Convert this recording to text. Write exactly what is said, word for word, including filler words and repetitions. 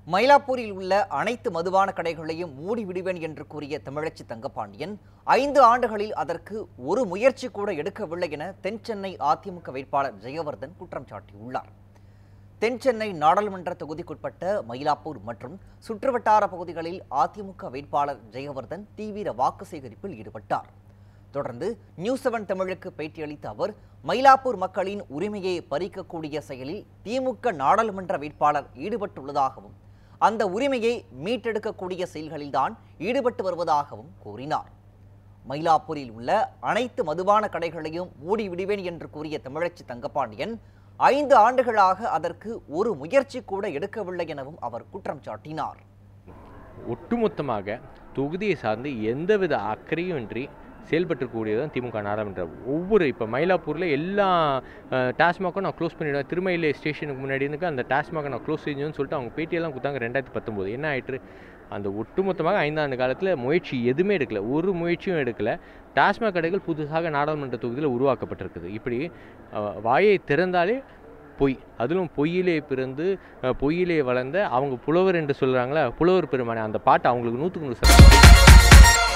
மயிலாப்பூரில் உள்ள அனைத்து மதுபான கடைகளையும் மூடிவிடுவேன் என்று கூறிய தமிழச்சி தங்கபாண்டியன் ஐந்து ஆண்டுகளில் அதற்கு ஒரு முயற்சி கூட எடுக்கவில்லை என தென்சென்னை அதிமுக வேட்பாளர் ஜெயவர்தன் குற்றம் சாட்டியுள்ளார். தென்சென்னை நாடாளுமன்ற தொகுதிக்குட்பட்ட மயிலாப்பூர் மற்றும் சுற்றுவட்டார பகுதிகளில் அதிமுக வேட்பாளர் ஜெயவர்தன் தீவிர வாக்கு சேகரிப்பில் ஈடுபட்டார். தொடர்ந்து நியூஸ் செவன் தமிழுக்கு பேட்டியளித்த அவர், மயிலாப்பூர் மக்களின் உரிமையை பறிக்கக்கூடிய செயலில் திமுக நாடாளுமன்ற வேட்பாளர் ஈடுபட்டுள்ளதாகவும் அந்த உரிமையை மீட்டெடுக்கக்கூடிய செயல்களில்தான் ஈடுபட்டு வருவதாகவும் கூறினார். மயிலாப்பூரில் உள்ள அனைத்து மதுபான கடைகளையும் மூடிவிடுவேன் என்று கூறிய தமிழச்சி தங்கபாண்டியன் ஐந்து ஆண்டுகளாக அதற்கு ஒரு முயற்சி கூட எடுக்கவில்லை எனவும் அவர் குற்றம் சாட்டினார். ஒட்டுமொத்தமாக தொகுதியை சார்ந்து எந்தவித அக்கறையும் இன்றி செயல்பட்டுக்கூடியதான் திமுக நாடாளுமன்ற. ஒவ்வொரு இப்போ மயிலாப்பூரில் எல்லா டாஸ்மாக்கும் நான் க்ளோஸ் பண்ணிவிடுவேன், திருமயிலை ஸ்டேஷனுக்கு முன்னாடி இருந்து அந்த டாஸ்மாகை நான் க்ளோஸ் செஞ்சோன்னு சொல்லிட்டு அவங்க பேட்டியெல்லாம் கொடுத்தாங்க. ரெண்டாயிரத்தி பத்தொம்போது என்ன ஆயிட்டு, அந்த ஒட்டுமொத்தமாக ஐந்தாண்டு காலத்தில் முயற்சி எதுவுமே எடுக்கலை, ஒரு முயற்சியும் எடுக்கலை. டாஸ்மாக் கடைகள் புதுசாக நாடாளுமன்ற தொகுதியில் உருவாக்கப்பட்டிருக்குது. இப்படி வாயை திறந்தாலே பொய், அதிலும் பொய்யிலே பிறந்து பொய்யிலே வளர்ந்த அவங்க புலவர் என்று சொல்கிறாங்களே, புலவர் பெருமானே, அந்த பாட்டு அவங்களுக்கு நூற்றுக்கு நூறு